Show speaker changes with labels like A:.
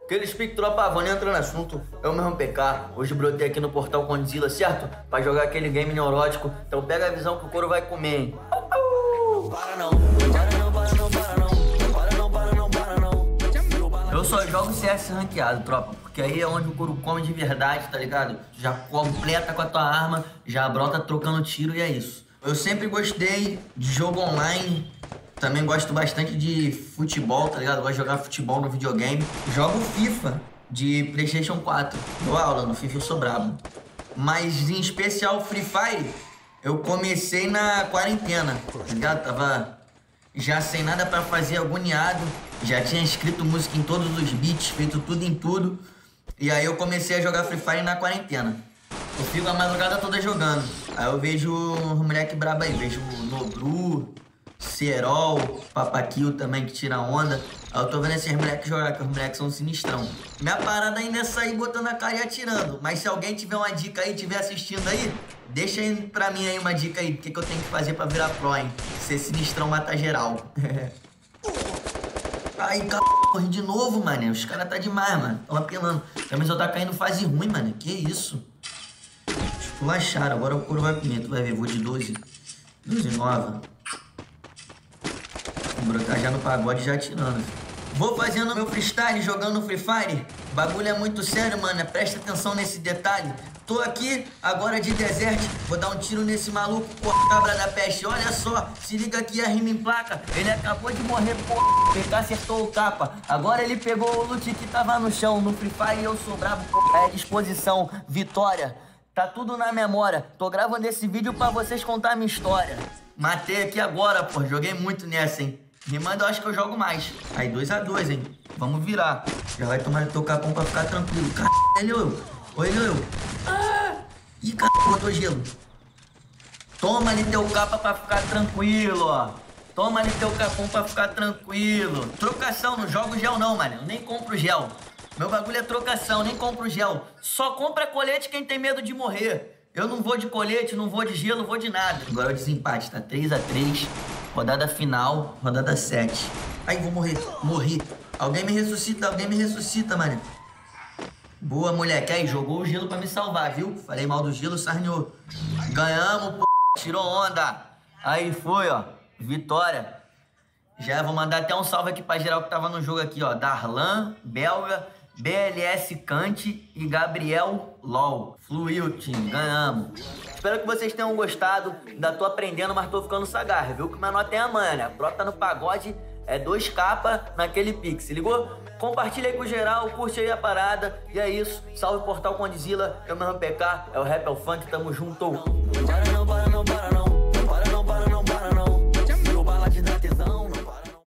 A: Aqueles pique tropa, vou nem entrar no assunto. Eu mesmo PK. Hoje brotei aqui no Portal Condzilla, certo? Pra jogar aquele game neurótico. Então pega a visão que o couro vai comer, hein? Para não, para não, para não, para não. Para não, para não, para não. Eu só jogo CS ranqueado, tropa. Porque aí é onde o couro come de verdade, tá ligado? Já completa com a tua arma, já brota trocando tiro e é isso. Eu sempre gostei de jogo online. Também gosto bastante de futebol, tá ligado? Gosto de jogar futebol no videogame. Jogo FIFA de PlayStation 4. Dou aula, no FIFA eu sou brabo. Mas em especial Free Fire, eu comecei na quarentena, tá ligado? Tava já sem nada pra fazer, agoniado. Já tinha escrito música em todos os beats, feito tudo em tudo. E aí eu comecei a jogar Free Fire na quarentena. Eu fico a madrugada toda jogando. Aí eu vejo um moleque brabo aí, vejo o Nobru, Serol, Papaquil também que tira onda. Aí eu tô vendo esses moleques jogar, que os moleques são sinistrão. Minha parada ainda é sair botando a cara e atirando. Mas se alguém tiver uma dica aí, tiver assistindo aí, deixa aí pra mim aí uma dica aí. O que eu tenho que fazer pra virar pro, hein? Ser sinistrão mata geral. Ai, corre de novo, mano. Os caras tá demais, mano. Tão apelando. Também só tá caindo fase ruim, mano. Que isso? Esculacharam. Agora o couro vai comer. Tu vai ver, vou de 12. 12 nova. Vou brotar já no pagode já atirando. Vou fazendo meu freestyle, jogando Free Fire. O bagulho é muito sério, mano. Presta atenção nesse detalhe. Tô aqui, agora de Desert. Vou dar um tiro nesse maluco, porra, cabra da peste. Olha só, se liga aqui a rima em placa. Ele acabou de morrer, porra. PK acertou o capa. Agora ele pegou o loot que tava no chão. No Free Fire eu sou brabo, porra. É disposição, vitória. Tá tudo na memória. Tô gravando esse vídeo pra vocês contar a minha história. Matei aqui agora, pô. Joguei muito nessa, hein. Rimando eu acho que eu jogo mais. Aí 2 a 2, hein. Vamos virar. Já vai tomar teu capão pra ficar tranquilo. Caralho, eu. Ih, caralho, botou gelo. Toma ali teu capa pra ficar tranquilo, ó. Toma ali teu capão pra ficar tranquilo. Trocação, não jogo gel não, mano. Eu nem compro gel. Meu bagulho é trocação, nem compro gel. Só compra colete quem tem medo de morrer. Eu não vou de colete, não vou de gelo, não vou de nada. Agora é o desempate, tá 3 a 3. Rodada final, rodada 7. Ai, vou morrer. Morri. Alguém me ressuscita, mano. Boa, moleque. Aí, jogou o gelo pra me salvar, viu? Falei mal do gelo, sarneou. Ganhamos, pô. Tirou onda. Aí foi, ó. Vitória. Já vou mandar até um salve aqui pra geral que tava no jogo aqui, ó. Darlan, Belga, BLS Cante e Gabriel LOL. Fluiu, time. Ganhamos. Espero que vocês tenham gostado. Ainda tô aprendendo, mas tô ficando sagaz, viu? Que minha nota é a manha. Brota no pagode é 2 capas naquele pix, se ligou? Compartilha aí com geral, curte aí a parada. E é isso. Salve Portal Condzilla. Eu mesmo PK. É o rap, é o funk. Tamo junto. Para não, para não, para não.